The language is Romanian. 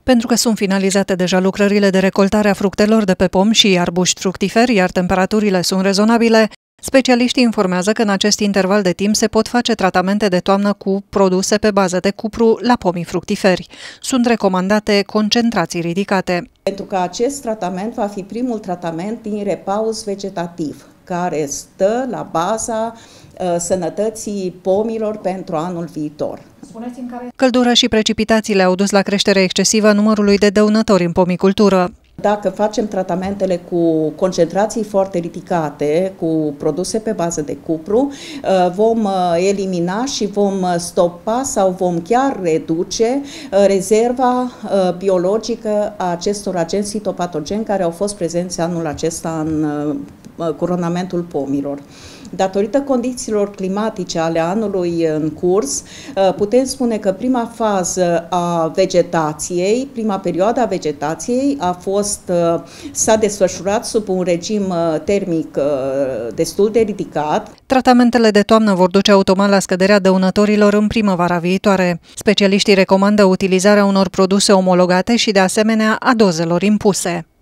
Pentru că sunt finalizate deja lucrările de recoltare a fructelor de pe pom și arbuști fructiferi, iar temperaturile sunt rezonabile, specialiștii informează că în acest interval de timp se pot face tratamente de toamnă cu produse pe bază de cupru la pomii fructiferi. Sunt recomandate concentrații ridicate. Pentru că acest tratament va fi primul tratament din repaus vegetativ, care stă la baza sănătății pomilor pentru anul viitor. Căldura și precipitațiile au dus la creșterea excesivă a numărului de dăunători în pomicultură. Dacă facem tratamentele cu concentrații foarte ridicate, cu produse pe bază de cupru, vom elimina și vom stopa sau vom chiar reduce rezerva biologică a acestor agenți fitopatogeni care au fost prezenți anul acesta în coronamentul pomilor. Datorită condițiilor climatice ale anului în curs, putem spune că prima fază a vegetației, prima perioadă a vegetației s-a desfășurat sub un regim termic destul de ridicat. Tratamentele de toamnă vor duce automat la scăderea dăunătorilor în primăvara viitoare. Specialiștii recomandă utilizarea unor produse omologate și de asemenea a dozelor impuse.